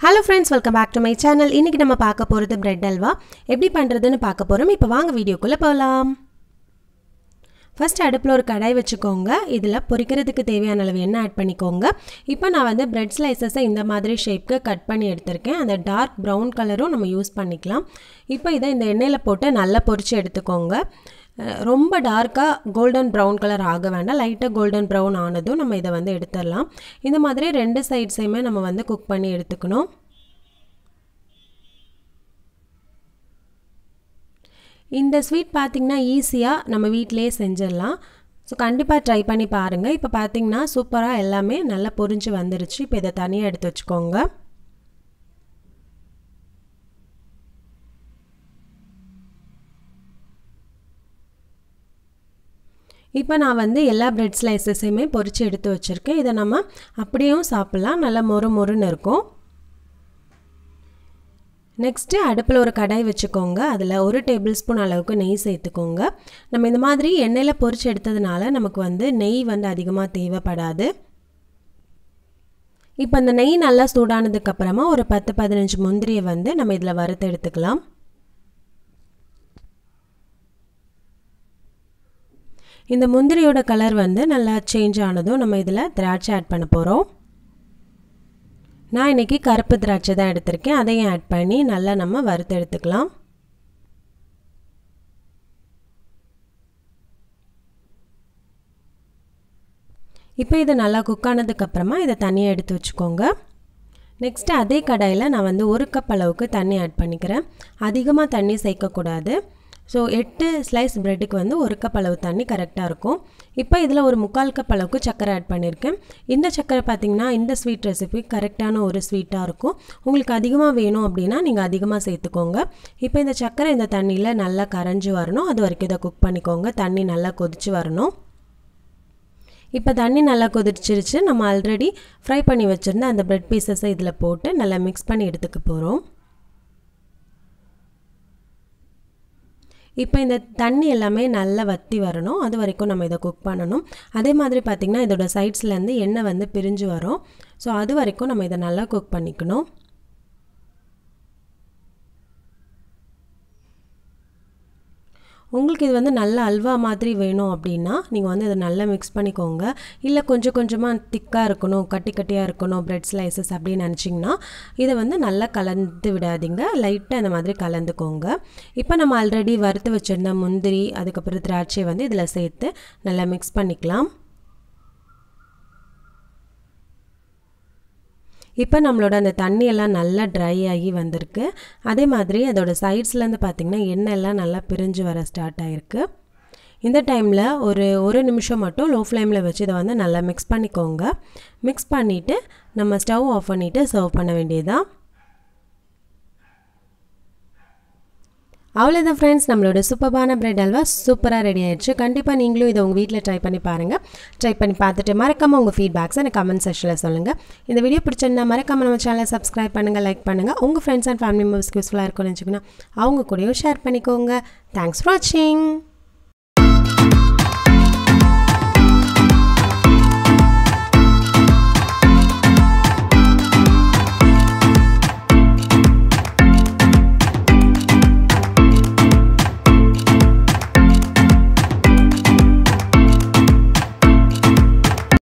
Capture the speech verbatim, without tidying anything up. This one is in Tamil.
Hello friends, welcome back to my channel. இன்னைக்கு நம்ம பார்க்க போறது bread halwa. எப்படி பண்றதுன்னு பார்க்க போறோம். இப்போ வாங்க வீடியோக்குள்ள போலாம். First அடுப்புல ஒரு கடாய் வச்சுக்கோங்க. இதுல பொரிக்கிறதுக்கு தேவையான அளவு எண்ணெய் ஆட் பண்ணிக்கோங்க. இப்போ நான் வந்து bread slices இந்த மாதிரி ஷேப்க்கு கட் பண்ணி எடுத்துர்க்கேன். அந்த dark brown கலரும் நம்ம யூஸ் பண்ணிக்கலாம். இப்போ இத இந்த எண்ணெயில போட்டு நல்லா பொரிச்சு எடுத்துக்கோங்க. ரொம்ப டார்க்கா golden brown கலர் ஆக வேண்டாம். லைட்டா golden brown ஆனதும் நம்ம இத வந்து எடுத்துறலாம். இந்த மாதிரி ரெண்டு சைடுஸையுமே நம்ம வந்து குக் பண்ணி எடுத்துக்கணும். இந்த ஸ்வீட் பாத்தீங்கன்னா ஈஸியா நம்ம வீட்லயே செஞ்சிரலாம். சோ கண்டிப்பா ட்ரை பண்ணி பாருங்க. இப்போ பாத்தீங்கன்னா சூப்பரா எல்லாமே நல்லா பொரிஞ்சு வந்துருச்சு. இப்போ இத தனியா எடுத்து வச்சுக்கோங்க. இப்போ நான் வந்து எல்லா bread slices-ஐயுமே பொரிச்சு எடுத்து வச்சிருக்கேன். இத நம்ம அப்படியே சாப்பிடலாம். நல்ல மொறு மொறுன்னு இருக்கும். நெக்ஸ்ட் அடுப்புல ஒரு கடாய் வச்சுக்கோங்க. அதுல ஒரு டேபிள்ஸ்பூன் அளவுக்கு நெய் சேர்த்துக்கோங்க. நம்ம இந்த மாதிரி எண்ணெயில பொரிச்சு எடுத்ததனால நமக்கு வந்து நெய் வந்து அதிகமா தேவைப்படாது. இப்போ அந்த நெய் நல்லா சூடானதுக்கு அப்புறமா ஒரு பத்து பதினஞ்சு முந்திரியை வந்து நம்ம இதல வறுத்து எடுத்துக்கலாம். இந்த முந்திரியோட கலர் வந்து நல்லா சேஞ்ச் ஆனதும் நம்ம இதல திராட்சை ஆட் பண்ண போறோம். நான் இன்னைக்கு கருப்பு திராட்சை தான் எடுத்துர்க்கேன். அதையும் ஆட் பண்ணி நல்லா நம்ம வறுத்து எடுத்துக்கலாம். இப்போ இது நல்லா குக் ஆனதுக்கு அப்புறமா இத தனியா எடுத்து வச்சுக்கோங்க. நெக்ஸ்ட் அதே கடாயில நான் வந்து ஒரு கப் அளவுக்கு தண்ணி ஆட் பண்ணிக்கிறேன். அதிகமா தண்ணி சேர்க்க கூடாது. சோ எட்டு ஸ்லைஸ் பிரெட்க்கு வந்து ஒரு கப் அளவு தண்ணி கரெக்ட்டா இருக்கும். இப்போ இதல ஒரு முக்கால் கப் அளவுக்கு சக்கரை ஆட் பண்ணிருக்கேன். இந்த சக்கரை பாத்தீங்கன்னா இந்த ஸ்வீட் ரெசிபி கரெக்ட்டான ஒரு ஸ்வீட்டா இருக்கும். உங்களுக்கு அதிகமா வேணும் அப்படினா நீங்க அதிகமா சேர்த்துக்கோங்க. இப்போ இந்த சக்கரை இந்த தண்ணில நல்லா கரஞ்சு வரணும். அது வரைக்கும் இத குக் பண்ணிக்கோங்க. தண்ணி நல்லா கொதிச்சு வரணும். இப்போ தண்ணி நல்லா கொதிச்சிருச்சு. நம்ம ஆல்ரெடி ஃப்ரை பண்ணி வச்சிருந்த அந்த bread pieces-ஐ இதல போட்டு நல்லா mix பண்ணி எடுத்துக்க போறோம். இப்போ இந்த தண்ணி எல்லாமே நல்லா வத்தி வரணும். அது வரைக்கும் நம்ம இத குக் பண்ணனும். அதே மாதிரி பாத்தீங்கன்னா இதோட சைடுஸ்ல இருந்து எண்ணெய் வந்து பிரிஞ்சு வரும். சோ அது வரைக்கும் நம்ம இத நல்லா குக் பண்ணிக்கணும். உங்களுக்கு இது வந்து நல்ல அல்வா மாதிரி வேணும் அப்படினா நீங்க வந்து இத நல்லா mix பண்ணிக்கோங்க. இல்ல கொஞ்சம் கொஞ்சமா திக்கா இருக்கணும், கட்டி கட்டியா இருக்கணும் bread slices அப்படி நினைச்சீங்கனா இத வந்து நல்லா கலந்து விடாதீங்க. லைட்டா இந்த மாதிரி கலந்துக்கோங்க. இப்போ நம்ம ஆல்ரெடி வறுத்து வச்சிருந்த முந்திரி அதுக்கு அப்புறம் திராட்சை வந்து இதல சேர்த்து நல்லா mix பண்ணிக்கலாம். இப்போ நம்மளோட அந்த தண்ணி எல்லாம் நல்லா dry ஆகி வந்திருக்கு. அதே மாதிரி அதோட சைடுஸ்ல இருந்து பாத்தீங்கன்னா எண்ணெய் எல்லாம் நல்லா பிரிஞ்சு வர ஸ்டார்ட் ஆயிருக்கு. இந்த டைம்ல ஒரு ஒரு நிமிஷம் மட்டும் லோ ஃப்ளேம்ல வச்சு இத வந்து நல்லா mix பண்ணிக்கோங்க. mix பண்ணிட்டு நம்ம ஸ்டவ் ஆஃப் பண்ணிட்டு சர்வ் பண்ண வேண்டியதா. அவ்வளவுதான் फ्रेंड्स, நம்மளோட சூப்பரான bread halwa சூப்பரா ரெடி ஆயிடுச்சு. கண்டிப்பா நீங்களும் இத உங்க வீட்ல ட்ரை பண்ணி பாருங்க. ட்ரை பண்ணி பார்த்துட்டு மறக்காம உங்க ஃபீட்பேக்ஸ் எனக்கு கமெண்ட் செக்ஷன்ல சொல்லுங்க. இந்த வீடியோ பிடிச்சிருந்தா மறக்காம நம்ம சேனலை சப்ஸ்கிரைப் பண்ணுங்க, லைக் பண்ணுங்க. உங்க फ्रेंड्स and family members க்கு யூஸ்ஃபுல்லா இருக்கும்னு நினைச்சீங்கன்னா அவங்க கூடயும் ஷேர் பண்ணிக்கோங்க. Thanks for watching.